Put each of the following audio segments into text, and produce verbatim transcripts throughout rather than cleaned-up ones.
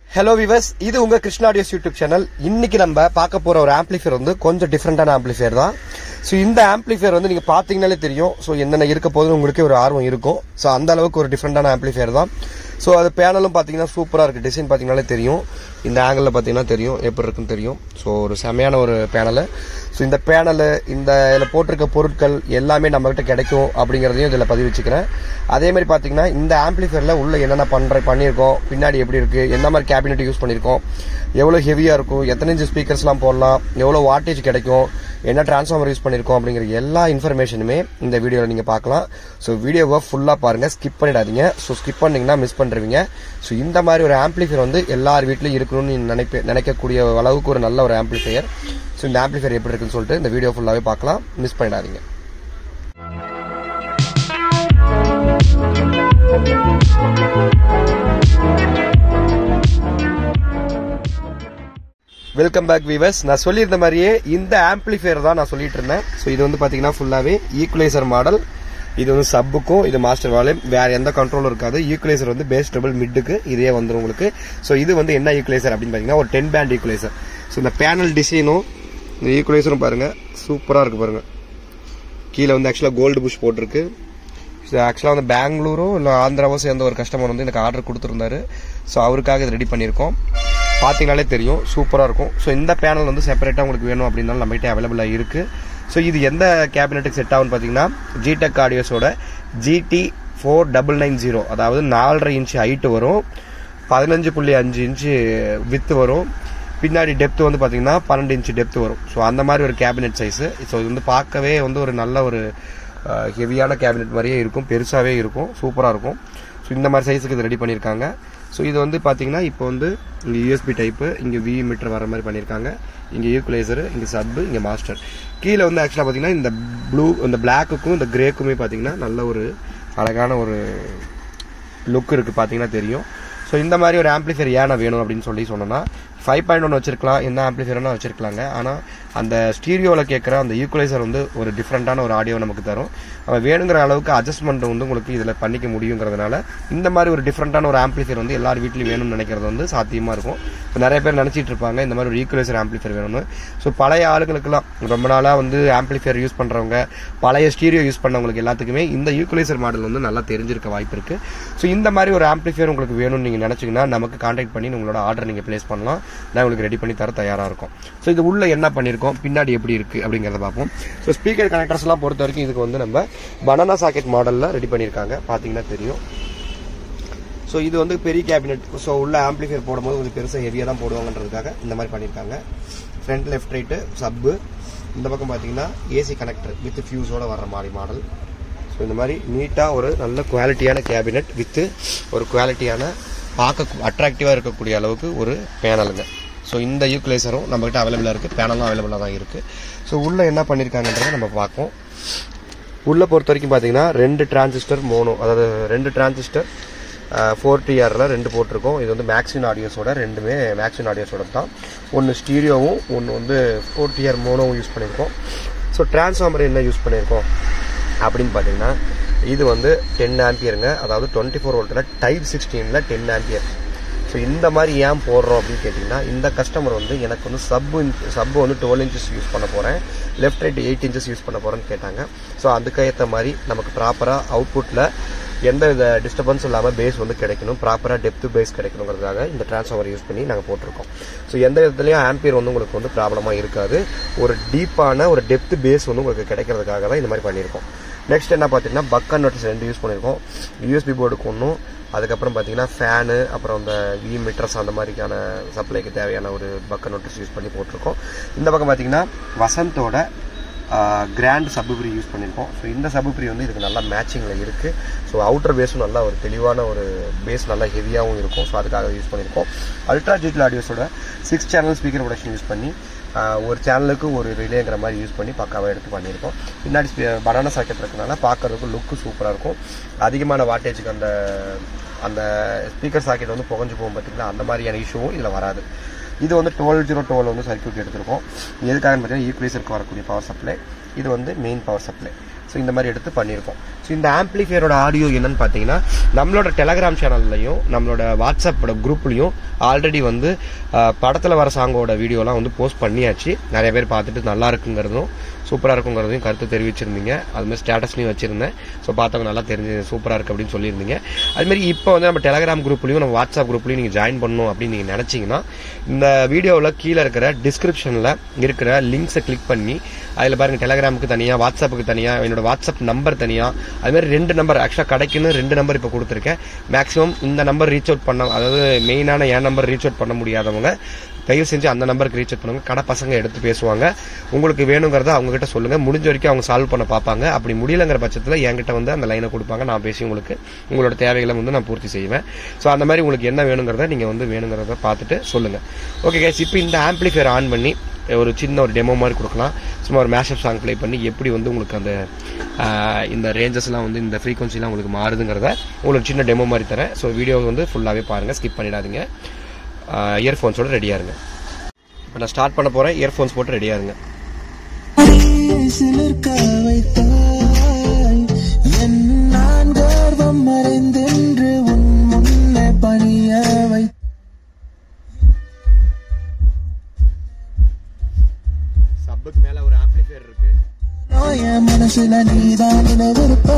Hello viewers, இது உங்க Krishna audios YouTube channel. இன்னைக்கு நம்ம பார்க்க போற ஒரு ஆம்பிளிஃபையர் வந்து கொஞ்சம் டிஃபரெண்டான ஆம்பிளிஃபையர் தான். ஸோ இந்த ஆம்பிளிஃபையர் வந்து நீங்க பாத்தீங்கன்னாலே தெரியும். ஸோ என்னென்ன இருக்க போது உங்களுக்கு ஒரு ஆர்வம் இருக்கும். ஸோ அந்த அளவுக்கு ஒரு டிஃபரெண்டான ஆம்பிளிஃபையர் தான். ஸோ அது பேனலும் பாத்தீங்கன்னா சூப்பரா இருக்கு. டிசைன் பாத்தீங்கன்னாலே தெரியும். இந்த ஆங்கிள் பாத்தீங்கன்னா தெரியும் எப்படி இருக்குன்னு தெரியும். ஸோ ஒரு செமையான ஒரு பேனல். ஸோ இந்த பேனல் இந்த இதில் போட்டிருக்க பொருட்கள் எல்லாமே நம்ம கிட்ட கிடைக்கும் அப்படிங்கிறதையும் இதில் பதிவு வச்சுக்கிறேன். அதே மாதிரி பார்த்தீங்கன்னா இந்த ஆம்பிளிஃபையர்ல உள்ள என்னென்ன பண்ற பண்ணியிருக்கோம், பின்னாடி எப்படி இருக்கு, என்ன மாதிரி கேபினெட் யூஸ் பண்ணியிருக்கோம், எவ்வளோ ஹெவியா இருக்கும், எத்தனை இன்ச்சு ஸ்பீக்கர்ஸ்லாம் போடலாம், எவ்வளோ வாட்டேஜ் கிடைக்கும், என்ன டிரான்ஸ்ஃபார்மர் யூஸ் பண்ணியிருக்கோம் அப்படிங்கிற எல்லா இன்ஃபர்மேஷனுமே இந்த வீடியோவில் நீங்கள் பார்க்கலாம். ஸோ வீடியோவை ஃபுல்லாக பாருங்கள், ஸ்கிப் பண்ணிடாதீங்க. ஸோ ஸ்கிப் பண்ணிங்கன்னா மிஸ் பண்ணுறீங்க. ஸோ இந்த மாதிரி ஒரு ஆம்பிளிஃபையர் வந்து எல்லார் வீட்லையும் இருக்கணும்னு நினைப்ப நினைக்கக்கூடிய அளவுக்கு ஒரு நல்ல ஒரு ஆம்பிளிஃபையர். ஸோ இந்த ஆம்பிளிஃபையர் எப்படி இருக்குன்னு சொல்லிட்டு இந்த வீடியோ ஃபுல்லாகவே பார்க்கலாம், மிஸ் பண்ணிடாதீங்க. Welcome back viewers. நான் சொல்லியிருந்த மாதிரியே இந்த ஆம்பிளிஃபையர் தான் நான் சொல்லிட்டு இருந்தேன். ஸோ இது வந்து பார்த்தீங்கன்னா ஃபுல்லாகவே ஈக்குவலைசர் மாடல். இது வந்து சப்புக்கும் இது மாஸ்டர் வால்யூம், வேற எந்த கண்ட்ரோலும் இருக்காது. ஈக்குவலைசர் வந்து பேஸ் ட்ரிபிள் மிட்டுக்கு இதே வந்துடும் உங்களுக்கு. ஸோ இது வந்து என்ன ஈக்குவலைசர் அப்படின்னு பார்த்தீங்கன்னா ஒரு டென் பேண்ட் ஈக்குவலைசர். ஸோ இந்த பேனல் டிசைனும் இந்த ஈக்குவலைசரும் பாருங்க சூப்பராக இருக்கு பாருங்க. கீழே வந்து ஆக்சுவலாக கோல்டு புஷ் போட்டிருக்கு. ஆக்சுவலாக வந்து பெங்களூரும் இல்லை ஆந்திராவோ சேர்ந்த ஒரு கஸ்டமர் வந்து எனக்கு ஆர்டர் கொடுத்துருந்தாரு. ஸோ அவருக்காக இது ரெடி பண்ணியிருக்கோம். பார்த்தீங்கனாலே தெரியும் சூப்பராக இருக்கும். ஸோ இந்த பேனல் வந்து செப்பரேட்டாக உங்களுக்கு வேணும் அப்படின்னாலும் நம்மகிட்ட அவைலபிளாக இருக்குது. ஸோ இது எந்த கேபினெட்டுக்கு செட் ஆகும்னு பார்த்தீங்கன்னா ஜிடெக் ஆடியோஸோட GT four double nine zero, அதாவது நாலரை இன்ச்சு ஹைட்டு வரும், பதினஞ்சு புள்ளி அஞ்சு இன்ச்சு வித்து வரும், பின்னாடி டெப்த் வந்து பார்த்தீங்கன்னா பன்னெண்டு இன்ச்சு டெப்த் வரும். ஸோ அந்த மாதிரி ஒரு கேபினெட் சைஸு. ஸோ இது வந்து பார்க்கவே வந்து ஒரு நல்ல ஒரு ஹெவியான கேபினெட் மாதிரியே இருக்கும், பெருசாகவே இருக்கும், சூப்பராக இருக்கும். ஸோ இந்த மாதிரி சைஸுக்கு இது ரெடி பண்ணியிருக்காங்க. ஸோ இது வந்து பார்த்தீங்கன்னா இப்போ வந்து இங்கே யூஎஸ்பி டைப்பு, இங்கே வி மீட்டர் வர மாதிரி பண்ணியிருக்காங்க, இங்கே ஈக்குவலைசரு, இங்கே சப்பு, இங்கே மாஸ்டர். கீழே வந்து ஆக்சுவலாக பார்த்தீங்கன்னா இந்த ப்ளூ இந்த பிளாக்குக்கும் இந்த கிரேக்குமே பார்த்தீங்கன்னா நல்ல ஒரு அழகான ஒரு லுக் இருக்குது, பார்த்தீங்கன்னா தெரியும். ஸோ இந்த மாதிரி ஒரு ஆம்பிளிஃபையர் ஏன் வேணும் அப்படின்னு சொல்லி சொன்னோன்னா ஃபைவ் பாயிண்ட் ஒன் வச்சிருக்கலாம், என்ன ஆம்பிளிஃபையர்னா வச்சிருக்கலாங்க. ஆனால் அந்த ஸ்டீரியோவில் கேட்குற அந்த ஈக்குவலைசர் வந்து ஒரு டிஃப்ரெண்டான ஒரு ஆடியோ நமக்கு தரும். நம்ம வேணுங்கிற அளவுக்கு அட்ஜஸ்ட்மெண்ட் வந்து உங்களுக்கு இதில் பண்ணிக்க முடியுங்கிறதுனால இந்த மாதிரி ஒரு டிஃப்ரெண்டான ஒரு ஆம்பிளிஃபையர் வந்து எல்லார் வீட்லையும் வேணும்னு நினைக்கிறது வந்து சாத்தியமாக இருக்கும். இப்போ நிறைய பேர் நினச்சிட்டு இருப்பாங்க இந்த மாதிரி ஒரு ஈக்குவலைசர் ஆம்பிளிஃபையர் வேணும்னு. ஸோ பழைய ஆளுங்களுக்குலாம் ரொம்ப நாளாக வந்து ஆம்பிளிஃபையர் யூஸ் பண்ணுறவங்க, பழைய ஸ்டீரியோ யூஸ் பண்ணவங்களுக்கு எல்லாத்துக்குமே இந்த ஈக்குவலைசர் மாடல் வந்து நல்லா தெரிஞ்சிருக்க வாய்ப்பு இருக்குது. ஸோ இந்த மாதிரி ஒரு ஆம்பிளிஃபையர் உங்களுக்கு வேணும்னு நீங்கள் நினச்சிங்கன்னா நமக்கு கான்டாக்ட் பண்ணி உங்களோட ஆர்டர் நீங்கள் பிளேஸ் பண்ணலாம். நான் உங்களுக்கு ரெடி பண்ணி தர தயாராக இருக்கும். ஸோ இது உள்ள என்ன பண்ணியிருக்கோம், பின்னாடி எப்படி இருக்குது அப்படிங்கிறத பார்ப்போம். ஸோ ஸ்பீக்கர் கனெக்டர்ஸ்லாம் பொறுத்த வரைக்கும் இதுக்கு வந்து நம்ம பனானா சாக்கெட் மாடலில் ரெடி பண்ணியிருக்காங்க, பார்த்தீங்கன்னா தெரியும். ஸோ இது வந்து பெரிய கேபினெட். ஸோ உள்ள ஆம்பிளிஃபையர் போடும்போது கொஞ்சம் பெருசாக ஹெவியாக தான் போடுவாங்கன்றதுக்காக இந்த மாதிரி பண்ணியிருக்காங்க. ஃப்ரண்ட் லெஃப்ட் ரைட்டு சப்பு, இந்த பக்கம் பார்த்தீங்கன்னா ஏசி கனெக்டர் வித் ஃபியூஸோட வர்ற மாதிரி மாடல். ஸோ இந்த மாதிரி நீட்டாக ஒரு நல்ல குவாலிட்டியான கேபினெட் வித்து ஒரு குவாலிட்டியான பார்க்க அட்ராக்டிவாக இருக்கக்கூடிய அளவுக்கு ஒரு பேனலுங்க. ஸோ இந்த ஈக்குவலைசரும் நம்மகிட்ட அவைலபிளாக இருக்குது, பேனலும் அவைலபிளாக தான் இருக்குது. ஸோ உள்ளே என்ன பண்ணியிருக்காங்கன்றதை நம்ம பார்ப்போம். உள்ளே பொறுத்த வரைக்கும் பார்த்தீங்கன்னா ரெண்டு டிரான்சிஸ்டர் மோனோ, அதாவது ரெண்டு டிரான்சிஸ்டர் ஃபோர் டிஆரில் ரெண்டு போட்டிருக்கோம். இது வந்து மேக்ஸின் ஆடியோஸோட, ரெண்டுமே மேக்ஸின் ஆடியோஸோட தான். ஒன்று ஸ்டீரியோவும் ஒன்று வந்து ஃபோர் டிஆர் மோனோவும் யூஸ் பண்ணியிருக்கோம். ஸோ டிரான்ஸ்ஃபார்மர் என்ன யூஸ் பண்ணியிருக்கோம் அப்படின்னு பார்த்தீங்கன்னா இது வந்து டென் ஆம்பியருங்க, அதாவது டுவெண்ட்டி ஃபோர் வோல்ட்டில் டைப் சிக்ஸ்டீனில் டென் ஆம்பியர். ஸோ இந்த மாதிரி ஏன் போடுறோம் அப்படின்னு கேட்டிங்கன்னா இந்த கஸ்டமர் வந்து எனக்கு வந்து சப்பு சப்பு வந்து டுவெல் இன்ச்சஸ் யூஸ் பண்ண போகிறேன், left right eight inches use பண்ண போகிறேன்னு கேட்டாங்க. ஸோ அதுக்கேற்ற மாதிரி நமக்கு ப்ராப்பராக அவுட்புட்டில் எந்த வித டிஸ்டர்பன்ஸ் இல்லாமல் பேஸ் வந்து கிடைக்கணும், ப்ராப்பராக டெப்த் பேஸ் கிடைக்கணுங்கிறதுக்காக இந்த டிரான்ஸ்ஃபார்மர் யூஸ் பண்ணி நாங்கள் போட்டிருக்கோம். ஸோ எந்த விதத்துலையும் ஆம்பியர் வந்து உங்களுக்கு வந்து ப்ராப்ளமாக இருக்காது. ஒரு டீப்பான ஒரு டெப்த் பேஸ் வந்து உங்களுக்கு கிடைக்கிறதுக்காக தான் இந்த மாதிரி பண்ணியிருக்கோம். நெக்ஸ்ட் என்ன பார்த்தீங்கன்னா பக் கன்வெர்ட்டர்ஸ் ரெண்டு யூஸ் பண்ணியிருக்கோம். யூஎஸ்பி போர்டுக்கு ஒன்றும், அதுக்கப்புறம் பார்த்தீங்கன்னா ஃபேனு, அப்புறம் இந்த வி மீட்டர்ஸ் அந்த மாதிரிக்கான சப்ளைக்கு தேவையான ஒரு பக் கன்வெர்ட்டர்ஸ் யூஸ் பண்ணி போட்டிருக்கோம். இந்த பக்கம் பார்த்தீங்கன்னா வசந்தோட கிராண்ட் சப்புப்ரி யூஸ் பண்ணியிருக்கோம். ஸோ இந்த சப்புப்ரி வந்து இதுக்கு நல்லா மேட்சிங்கில் இருக்குது. ஸோ அவுட்டர் பேஸும் நல்லா ஒரு தெளிவான ஒரு பேஸ் நல்லா ஹெவியாகவும் இருக்கும். ஸோ அதுக்காக யூஸ் பண்ணியிருக்கோம். அல்ட்ரா டிஜிட்டல் ஆடியோஸோட six channel speaker protection use பண்ணி ஒரு சேனலுக்கு ஒரு ரிலேங்கிற மாதிரி யூஸ் பண்ணி பக்காவாக எடுத்து பண்ணியிருக்கோம். பின்னாடி பனானா சாக்கெட் இருக்கனால பார்க்கறதுக்கு லுக்கு சூப்பராக இருக்கும். அதிகமான வாட்டேஜுக்கு அந்த அந்த ஸ்பீக்கர் சாக்கெட் வந்து புகஞ்சு போகும் பார்த்தீங்கன்னா அந்த மாதிரியான இஷ்யூவும் இதில் வராது. இது வந்து டுவெல் ஜீரோ டுவெல் வந்து சர்க்யூட் எடுத்திருக்கோம். எதுக்காகன்னு பார்த்தீங்கன்னா ஈக்குவலைசருக்கு வரக்கூடிய பவர் சப்ளை, இது வந்து மெயின் பவர் சப்ளை. ஸோ இந்த மாதிரி எடுத்து பண்ணியிருக்கோம். ஸோ இந்த ஆம்பிளிஃபையரோட ஆடியோ என்னன்னு பார்த்தீங்கன்னா நம்மளோட டெலகிராம் சேனல்லையும் நம்மளோட வாட்ஸ்அப்போட குரூப்லையும் ஆல்ரெடி வந்து படத்தில் வர சாங்கோட வீடியோலாம் வந்து போஸ்ட் பண்ணியாச்சு. நிறைய பேர் பார்த்துட்டு நல்லா இருக்குங்கிறதும் சூப்பராக இருக்குங்கிறதையும் கருத்து தெரிவிச்சிருந்தீங்க. அதுமாதிரி ஸ்டேட்டஸ்லையும் வச்சிருந்தேன். ஸோ பார்த்தவங்க நல்லா தெரிஞ்சு சூப்பராக இருக்குது அப்படின்னு சொல்லியிருந்தீங்க. அதுமாதிரி இப்போ வந்து நம்ம டெலகிராம் குரூப்லையும் நம்ம வாட்ஸ்அப் குரூப்லையும் நீங்கள் ஜாயின் பண்ணணும் அப்படின்னு நீங்கள் நினச்சிங்கன்னா இந்த வீடியோவில் கீழே இருக்கிற டிஸ்கிரிப்ஷனில் இருக்கிற லிங்க்ஸை கிளிக் பண்ணி அதில் பாருங்கள் டெலகிராமுக்கு தனியாக, வாட்ஸ்அப்புக்கு தனியாக, என்னோட வாட்ஸ்அப் நம்பர் தனியாக, அதுமாதிரி ரெண்டு நம்பர் ஆக்சுவலாக கிடைக்குன்னு ரெண்டு நம்பர் இப்போ கொடுத்துருக்கேன். மேக்ஸிமம் இந்த நம்பர் ரீச் அவுட் பண்ண, அதாவது மெயினான என் நம்பர் ரீச் அவுட் பண்ண முடியாதவங்க தயவு செஞ்சு அந்த நம்பருக்கு ரீச் அவுட் பண்ணுங்க. கடை பசங்க எடுத்து பேசுவாங்க. உங்களுக்கு வேணுங்கிறத அவங்ககிட்ட சொல்லுங்க. முடிஞ்ச வரைக்கும் அவங்க சால்வ் பண்ண பார்ப்பாங்க. அப்படி முடியலங்கிற பட்சத்தில் என்கிட்ட வந்து அந்த லைனை கொடுப்பாங்க. நான் பேசி உங்களுக்கு உங்களோட தேவைகளை வந்து நான் பூர்த்தி செய்வேன். ஸோ அந்த மாதிரி உங்களுக்கு என்ன வேணுங்கிறத நீங்கள் வந்து வேணுங்கிறத பார்த்துட்டு சொல்லுங்க. ஓகே கைஸ், இப்போ இந்த ஆம்பிளிஃபையர் ஆன் பண்ணி ஒரு சின்ன ஒரு டெமோ மாதிரி கொடுக்கலாம். சும்மா ஒரு மேஷப் சாங் ப்ளே பண்ணி எப்படி வந்து உங்களுக்கு அந்த இந்த ரேஞ்சஸ்லாம் வந்து இந்த ஃப்ரீக்வன்சிலாம் உங்களுக்கு மாறுதுங்கிறத உங்களுக்கு சின்ன டெமோ மாதிரி தரேன். ஸோ வீடியோ வந்து ஃபுல்லாகவே பாருங்கள், ஸ்கிப் பண்ணிடாதீங்க. இயர்ஃபோன்ஸோட ரெடியாக இருங்க. இப்போ நான் ஸ்டார்ட் பண்ண போகிறேன். இயர்ஃபோன்ஸ் போட்டு ரெடியாக இருங்க. சப்புக்கு மேல ஒரு ஆம்பிளிஃபையர் இருக்கு. மனசுல நீதான் நினைவிருப்ப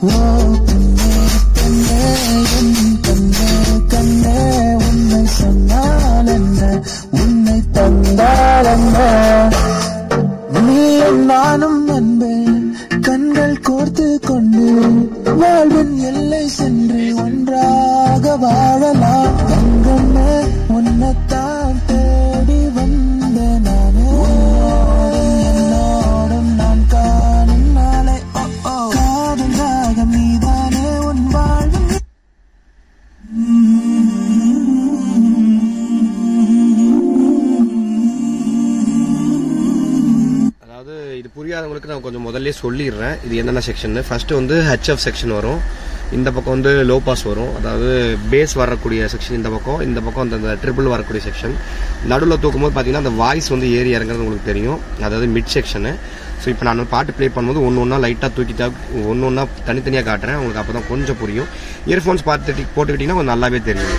கண்ணே உன்னை சொன்னால் என்ன, உன்னை தந்தால் என்ன, நீ நானும் அன்பே கண்கள் கோர்த்து கொண்டு வாழ்வின் எல்லை சென்று ஒன்றாக வாழலாம். தங்கமே உன்னைத்தான் தேடி வந்த நானே, என்னோடும் நான் காணும் நாளை காதல் ராகம் நீதானே உன் வாழ்வு. அதாவது இது புரியாதவங்களுக்கு நான் கொஞ்சம் முதல்ல சொல்லிடுறேன் இது என்னென்ன செக்ஷன். ஃபர்ஸ்ட் வந்து ஹெச்எஃப் செக்ஷன் வரும். இந்த பக்கம் வந்து லோ பாஸ் வரும், அதாவது பேஸ் வரக்கூடிய செக்ஷன் இந்த பக்கம். இந்த பக்கம் அந்த ட்ரிபிள் வரக்கூடிய செக்ஷன். நடுவில் தூக்கும்போது பார்த்தீங்கன்னா அந்த வாய்ஸ் வந்து ஏறி இறங்குறது உங்களுக்கு தெரியும், அதாவது மிட் செக்ஷனு. ஸோ இப்போ நான் பாட்டு ப்ளே பண்ணும்போது ஒன்று ஒன்றா லைட்டாக தூக்கி ஒன்று ஒன்றா தனித்தனியாக காட்டுறேன். உங்களுக்கு அப்போ தான் கொஞ்சம் புரியும். இயர்ஃபோன்ஸ் பார்த்துட்டு போட்டுக்கிட்டிங்கன்னா கொஞ்சம் நல்லாவே தெரியும்.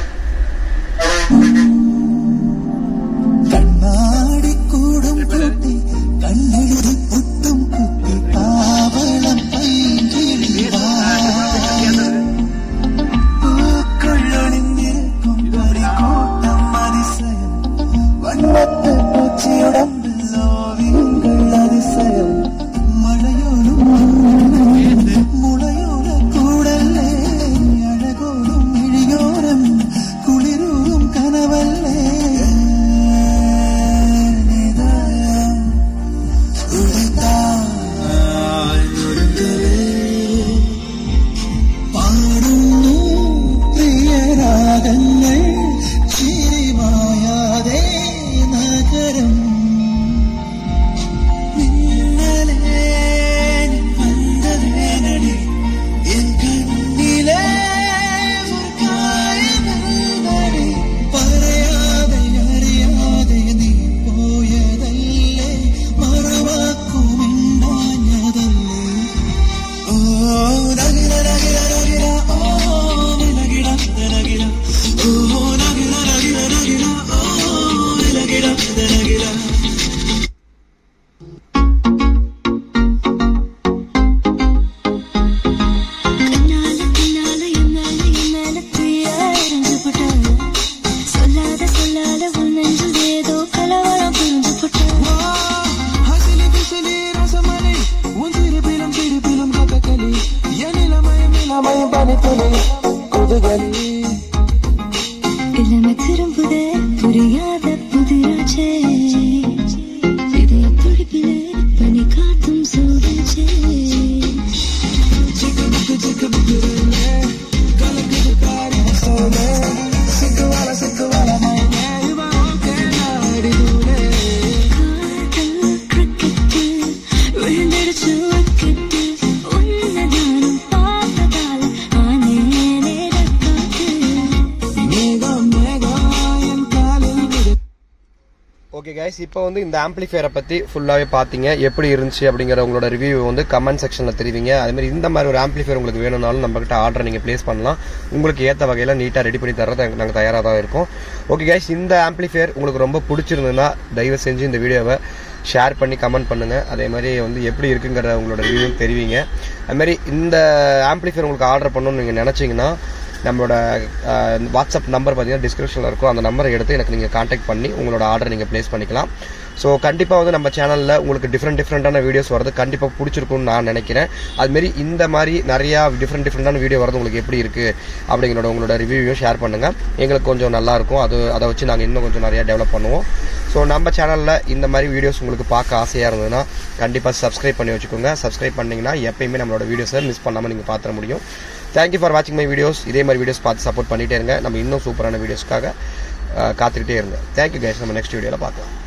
உன்னதானும் பார்த்ததால் ஆனே நேரக்காத்து ஓகே கைஸ், இப்போ வந்து இந்த ஆம்பிளிஃபையரை பற்றி ஃபுல்லாகவே பார்த்தீங்க, எப்படி இருந்துச்சு அப்படிங்கிற உங்களோட ரிவ்யூ வந்து கமெண்ட் செக்ஷனில் தெரிவிங்க. அதேமாதிரி இந்த மாதிரி ஒரு ஆம்பிளிஃபையர் உங்களுக்கு வேணும்னாலும் நம்மகிட்ட ஆர்டர் நீங்கள் ப்ளேஸ் பண்ணலாம். உங்களுக்கு ஏற்ற வகையில் நீட்டாக ரெடி பண்ணி தர்றது நாங்கள் தயாராக தான் இருக்கோம். ஓகே கைஸ், இந்த ஆம்பிளிஃபையர் உங்களுக்கு ரொம்ப பிடிச்சிருந்ததுன்னா தயவு செஞ்சு இந்த வீடியோவை ஷேர் பண்ணி கமெண்ட் பண்ணுங்கள். அதே மாதிரி வந்து எப்படி இருக்குங்கிற உங்களோட ரிவ்யூ தெரிவிங்க. அதுமாதிரி இந்த ஆம்பிளிஃபையர் உங்களுக்கு ஆர்டர் பண்ணணும்னு நீங்கள் நினச்சிங்கன்னா நம்மளோட வாட்ஸ்அப் நம்பர் பார்த்தீங்கன்னா டிஸ்கிரிப்ஷனில் இருக்கும். அந்த நம்பரை எடுத்து எனக்கு நீங்கள் காண்டாக்ட் பண்ணி உங்களோட ஆர்டர் நீங்கள் ப்ளேஸ் பண்ணிக்கலாம். ஸோ கண்டிப்பாக வந்து நம்ம சேனலில் உங்களுக்கு டிஃப்ரெண்ட் டிஃப்ரெண்ட்டான வீடியோஸ் வரது கண்டிப்பாக பிடிச்சிருக்கும்னு நான் நினைக்கிறேன். அதுமாரி இந்த மாதிரி நிறையா டிஃப்ரெண்ட் டிஃப்ரெண்ட்டான வீடியோ வரது உங்களுக்கு எப்படி இருக்குது அப்படிங்கிறோட உங்களோட ரிவ்யூவையும் ஷேர் பண்ணுங்கள். எங்களுக்கு கொஞ்சம் நல்லாயிருக்கும். அது அதை வச்சு நாங்கள் இன்னும் கொஞ்சம் நிறையா டெவலப் பண்ணுவோம். ஸோ நம்ம சேனலில் இந்த மாதிரி வீடியோஸ் உங்களுக்கு பார்க்க ஆசையாக இருந்ததுன்னா கண்டிப்பாக சப்ஸ்கிரைப் பண்ணி வச்சுக்கோங்க. சப்ஸ்கிரைப் பண்ணிங்கன்னா எப்பயுமே நம்மளோட வீடியோஸை மிஸ் பண்ணாமல் நீங்கள் பார்த்துட முடியும். தேங்க்யூ ஃபார் வாட்சிங் மை வீடியோஸ். இதே மாதிரி வீடியோஸ் பார்த்து சப்போர்ட் பண்ணிகிட்டே இருங்க. நம்ம இன்னும் சூப்பரான வீடியோஸ்க்காக காத்துக்கிட்டே இருங்க. Thank you guys. நம்ம நெக்ஸ்ட் வீடியோவில் பார்க்கலாம்.